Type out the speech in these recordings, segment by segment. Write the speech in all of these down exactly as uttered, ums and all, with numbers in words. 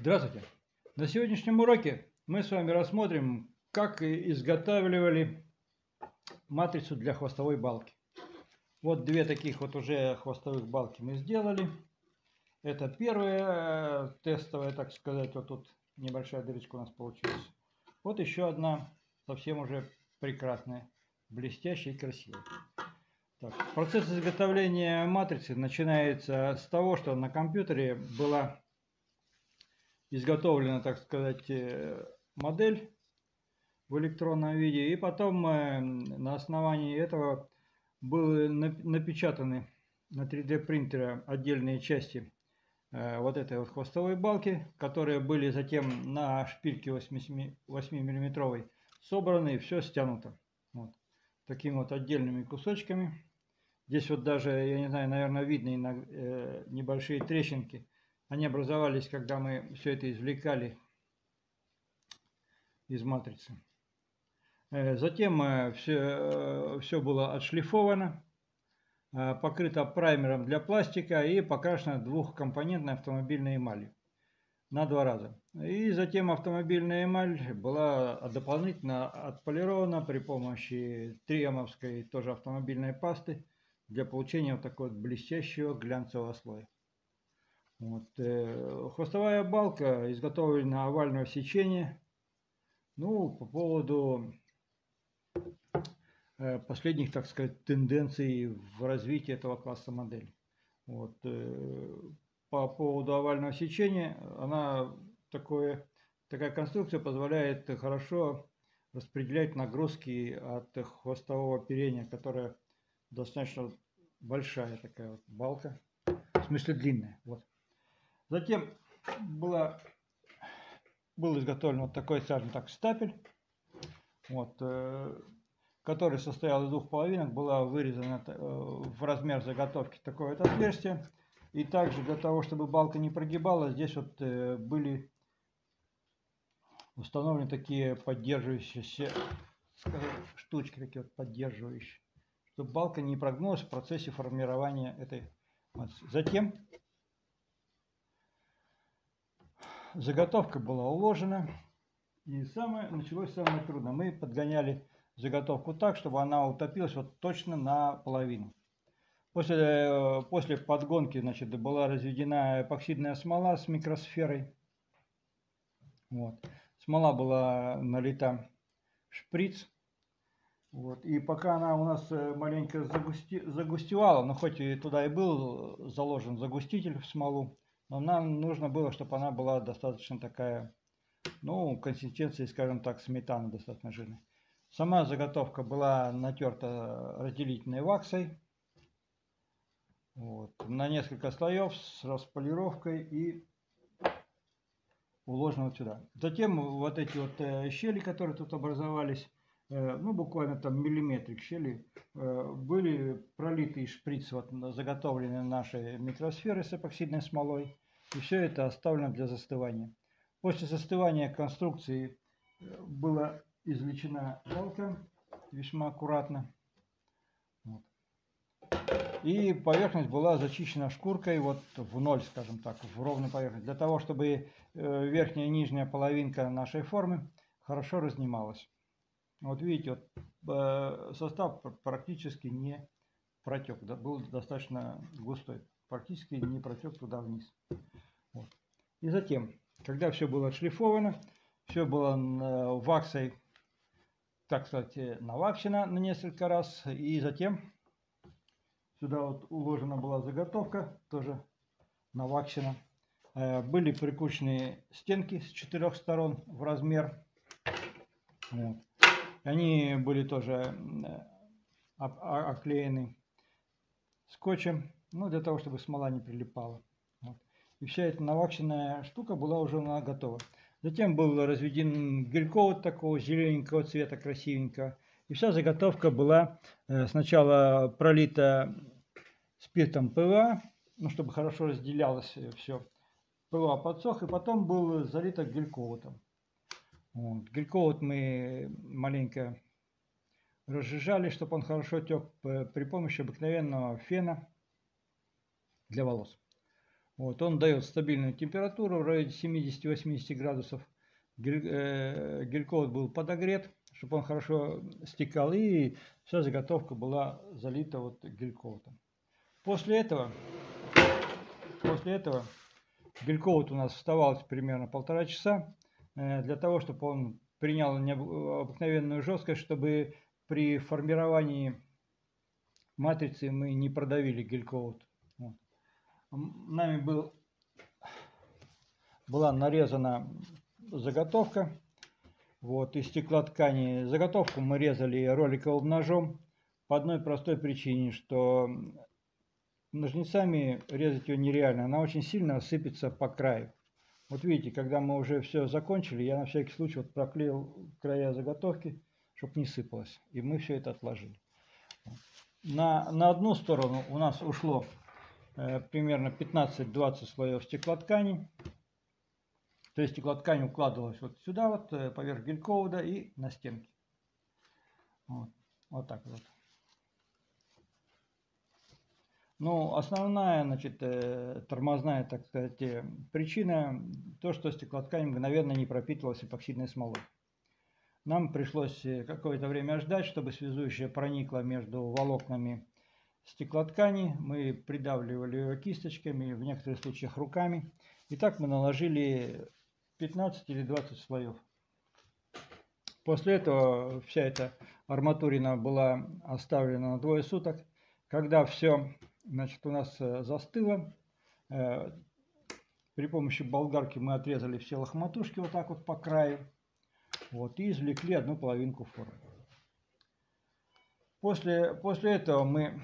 Здравствуйте! На сегодняшнем уроке мы с вами рассмотрим, как изготавливали матрицу для хвостовой балки. Вот две таких вот уже хвостовых балки мы сделали. Это первая тестовая, так сказать, вот тут небольшая дырочка у нас получилась. Вот еще одна, совсем уже прекрасная, блестящая и красивая. Так, процесс изготовления матрицы начинается с того, что на компьютере была изготовлена, так сказать, модель в электронном виде, и потом на основании этого были напечатаны на три дэ принтере отдельные части вот этой вот хвостовой балки, которые были затем на шпильке восьмимиллиметровой собраны и все стянуто вот такими вот отдельными кусочками. Здесь вот даже, я не знаю, наверное, видно небольшие трещинки. Они образовались, когда мы все это извлекали из матрицы. Затем все, все было отшлифовано, покрыто праймером для пластика и покрашено двухкомпонентной автомобильной эмалью на два раза. И затем автомобильная эмаль была дополнительно отполирована при помощи триэмовской тоже автомобильной пасты для получения вот такого блестящего глянцевого слоя. Вот. Хвостовая балка изготовлена овального сечения. Ну, по поводу последних, так сказать, тенденций в развитии этого класса моделей. Вот. По поводу овального сечения, она такое, такая конструкция позволяет хорошо распределять нагрузки от хвостового оперения, которая достаточно большая такая вот балка, в смысле длинная. Вот. Затем была, был изготовлен вот такой, скажем так, стапель, вот, э, который состоял из двух половинок. Была вырезана э, в размер заготовки такое вот отверстие. И также для того, чтобы балка не прогибалась, здесь вот э, были установлены такие поддерживающиеся, скажем, штучки, такие вот поддерживающие, чтобы балка не прогнулась в процессе формирования этой матрицы. Затем заготовка была уложена, и самое, началось самое трудное. Мы подгоняли заготовку так, чтобы она утопилась вот точно наполовину. После, после подгонки, значит, была разведена эпоксидная смола с микросферой. Вот. Смола была налита в шприц. Вот. И пока она у нас маленько загусти, загустевала, но хоть и туда и был заложен загуститель в смолу, но нам нужно было, чтобы она была достаточно такая, ну, консистенции, скажем так, сметаны достаточно жирной. Сама заготовка была натерта разделительной ваксой. Вот, на несколько слоев с располировкой и уложено вот сюда. Затем вот эти вот щели, которые тут образовались, ну буквально там миллиметрик щели, были пролиты шприц, вот заготовленные нашей микросферы с эпоксидной смолой, и все это оставлено для застывания. После застывания конструкции была извлечена балка весьма аккуратно. Вот. И поверхность была зачищена шкуркой вот в ноль, скажем так, в ровную поверхность, для того, чтобы верхняя и нижняя половинка нашей формы хорошо разнималась. Вот видите, вот состав практически не протек, да, был достаточно густой, практически не протек туда вниз. Вот. И затем, когда все было отшлифовано, все было ваксой, так сказать, наваксено на несколько раз, и затем сюда вот уложена была заготовка, тоже наваксена. Были прикручены стенки с четырех сторон в размер. Вот. Они были тоже оклеены скотчем, ну, для того, чтобы смола не прилипала. Вот. И вся эта наваксенная штука была уже готова. Затем был разведен гельков вот такого зелененького цвета, красивенького. И вся заготовка была сначала пролита спиртом ПВА, ну, чтобы хорошо разделялось все. ПВА подсох, и потом был залито гелькоутом. Вот. Гелькоут мы маленько разжижали, чтобы он хорошо тек при помощи обыкновенного фена для волос. Вот, он дает стабильную температуру в районе семидесяти-восьмидесяти градусов. Гель, э, гель-коат был подогрет, чтобы он хорошо стекал, и вся заготовка была залита вот гель-коатом. После этого, после этого гель-коат у нас вставал примерно полтора часа, э, для того, чтобы он принял необыкновенную жесткость, чтобы при формировании матрицы мы не продавили гель-коат. Вот. Нами был, была нарезана заготовка вот, из стеклоткани. Заготовку мы резали роликовым ножом по одной простой причине, что ножницами резать ее нереально. Она очень сильно сыпется по краю. Вот видите, когда мы уже все закончили, я на всякий случай вот проклеил края заготовки, чтобы не сыпалось. И мы все это отложили. На, на одну сторону у нас ушло э, примерно пятнадцать-двадцать слоев стеклоткани. То есть стеклоткань укладывалась вот сюда, вот э, поверх гель-коата и на стенки. Вот, вот так вот. Ну, основная, значит, э, тормозная, так сказать, э, причина то, что стеклоткань мгновенно не пропитывалась эпоксидной смолой. Нам пришлось какое-то время ждать, чтобы связующая проникла между волокнами стеклоткани. Мы придавливали ее кисточками, в некоторых случаях руками. И так мы наложили пятнадцать или двадцать слоев. После этого вся эта арматурина была оставлена на двое суток. Когда все, значит, у нас застыло, э, при помощи болгарки мы отрезали все лохматушки вот так вот по краю. Вот, и извлекли одну половинку формы. После, после этого мы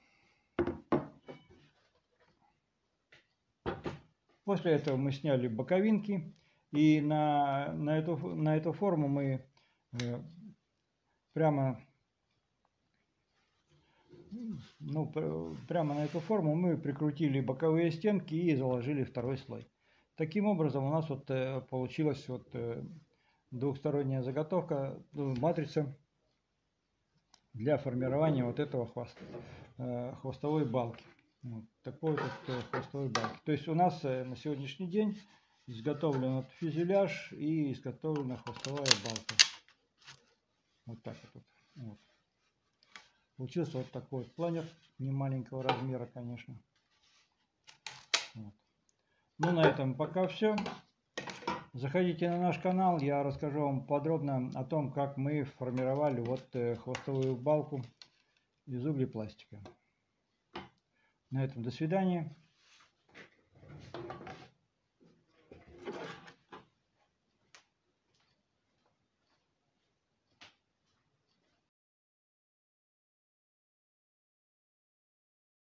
после этого мы сняли боковинки, и на, на, эту, на эту форму мы э, прямо ну, прямо на эту форму мы прикрутили боковые стенки и заложили второй слой. Таким образом у нас вот э, получилась вот э, двухсторонняя заготовка, матрица для формирования вот этого хвоста, э, хвостовой балки. Вот такой вот э, хвостовой балки. То есть у нас э, на сегодняшний день изготовлен вот фюзеляж и изготовлена хвостовая балка. Вот так вот. Вот. Получился вот такой вот планер, не маленького размера, конечно. Вот. Ну, на этом пока все. Заходите на наш канал, я расскажу вам подробно о том, как мы формировали вот хвостовую балку из углепластика. На этом до свидания.